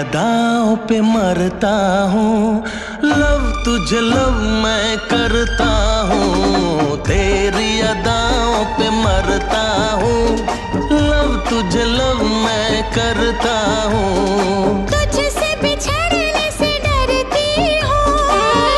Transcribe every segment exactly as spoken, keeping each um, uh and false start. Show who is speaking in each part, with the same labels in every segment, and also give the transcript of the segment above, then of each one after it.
Speaker 1: अदाओं पे मरता हूँ, लव तुझे लव मैं करता हूँ। तेरी अदाओं पे मरता हूँ, लव तुझे लव मैं करता हूँ।
Speaker 2: तुझसे बिछड़ने से डरती हूँ,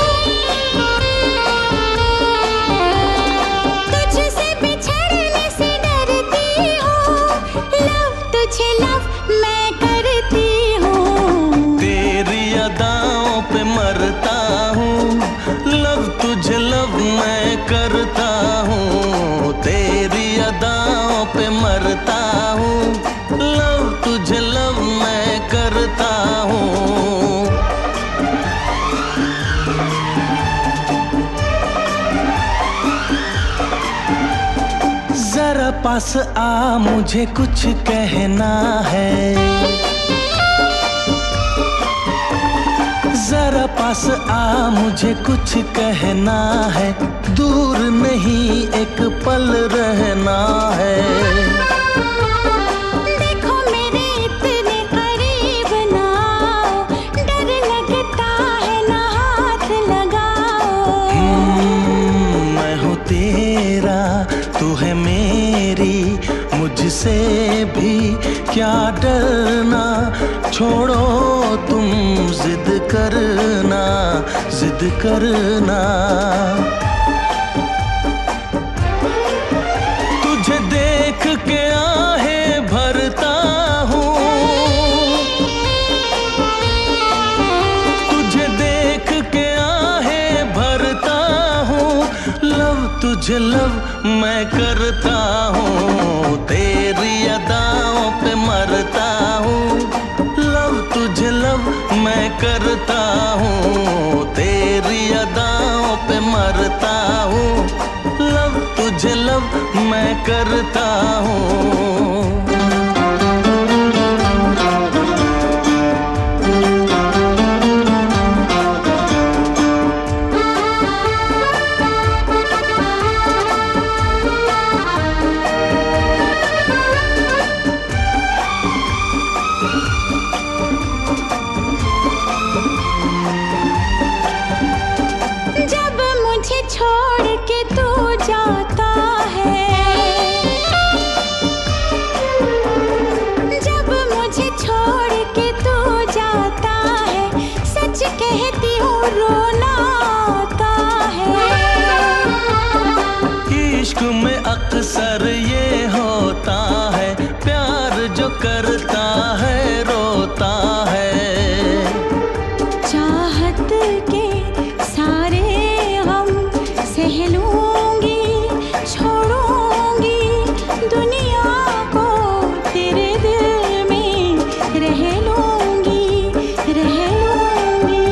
Speaker 2: तुझसे बिछड़ने से डरती हूँ। लव तुझे लव मैं करती हूँ।
Speaker 1: तेरी अदाओं पे मरता हूँ, लव तुझे लव मैं करता हूँ। तेरी अदाओं पे मरता हूँ, लव तुझे लव मैं करता हूँ। जरा पास आ, मुझे कुछ कहना है। जरा पास आ, मुझे कुछ कहना है। दूर नहीं एक पल रहना है।
Speaker 2: देखो मेरे इतने करीब ना आओ, डर लगता है ना हाथ लगाओ।
Speaker 1: हम्म, मैं हूँ तेरा, तू है मेरी, मुझसे भी क्या डरना। छोड़ो तुम जिद करना, जिद करना। तुझे देख के आहें भरता हूँ, तुझे देख के आहें भरता हूँ। लव तुझे लव मैं करता हूँ। तेरी अदाओं पे मरता हूँ, लव तुझे लव मैं करता हूँ। तेरी अदाओं पे मरता हूँ, लव तुझे लव मैं करता हूँ।
Speaker 2: जब मुझे छोड़ के तू जाता है, जब मुझे छोड़ के तू जाता है, सच कहती हूँ रोना आता है।
Speaker 1: इश्क में अक्सर ये होता है, प्यार जो करता है रोता है।
Speaker 2: चाहत के सारे हम सह लूंगी, छोड़ूंगी दुनिया को, तेरे दिल में रह लूंगी, रह लूंगी।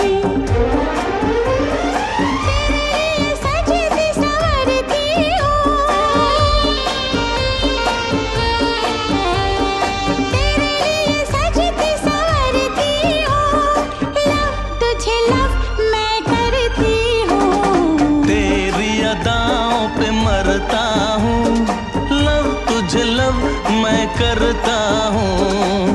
Speaker 2: तेरे लिए सजती संवरती हूँ, तेरे लिए सजती संवरती हूँ। लव तुझे लव मैं करती हूँ।
Speaker 1: तेरी अदाओं पे मरता हूँ, लव तुझे लव मैं करता हूँ।